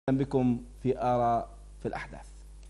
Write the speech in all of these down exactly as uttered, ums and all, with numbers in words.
بكم في آراء في الأحداث.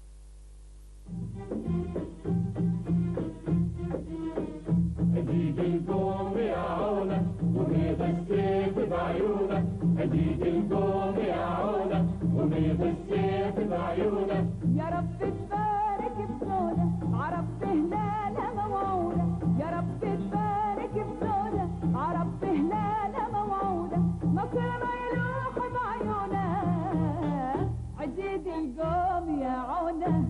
هديد القوم يا عونة وميض السيف بعيونك، هديد القوم يا عونة وميض السيف بعيونك. يا رب تبارك بزودة عرب هلالة موعودة، يا رب تبارك بزودة عرب هلالة موعودة، نصرنا يلوح بعيونة عديد القوم يا عونة.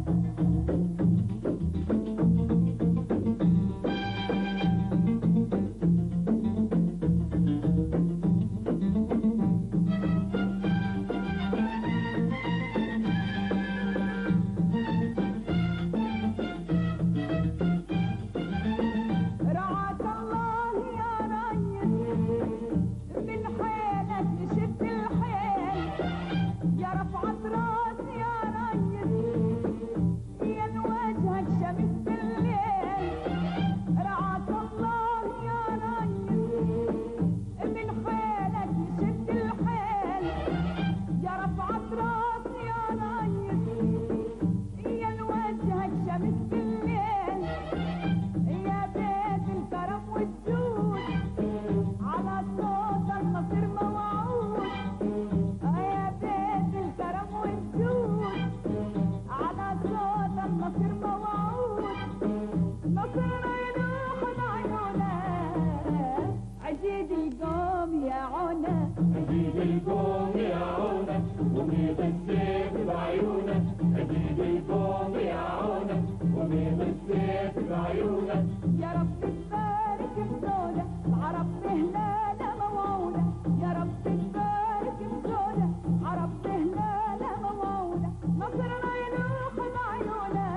عديد القوم يا عونة، هديد القوم يا عونة وميض السيف بعيونك، هديد القوم يا عونة وميض السيف بعيونك. يا رب تبارك بزودة عرب هلالة موعودة، يا رب تبارك بزودة عرب هلالة موعودة، نصرنا يلوح بعيونة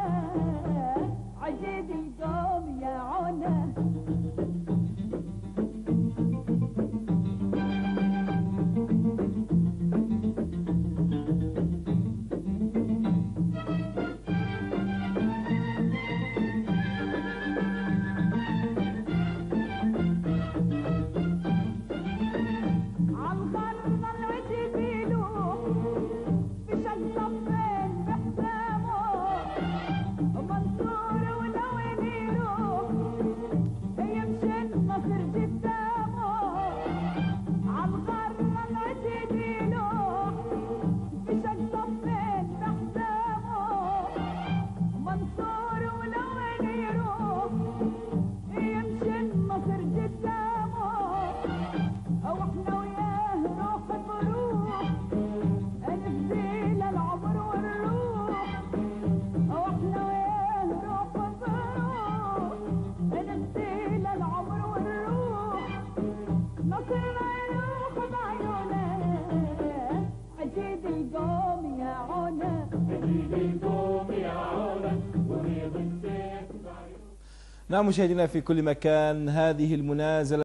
عديد القوم يا عونة. نعم مشاهدينا في كل مكان، هذه المنازلة